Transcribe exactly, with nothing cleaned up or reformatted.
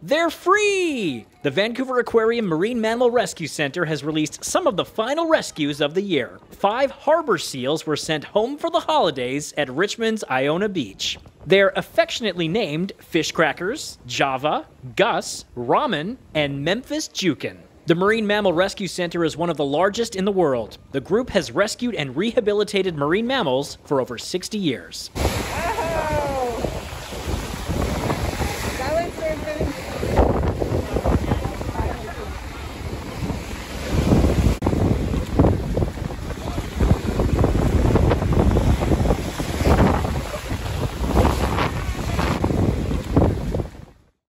They're free! The Vancouver Aquarium Marine Mammal Rescue Center has released some of the final rescues of the year. Five Harbour seals were sent home for the holidays at Richmond's Iona Beach. They're affectionately named Fish Crackers, Java, Gus, Ramen, and Memphis Jukin. The Marine Mammal Rescue Center is one of the largest in the world. The group has rescued and rehabilitated marine mammals for over sixty years.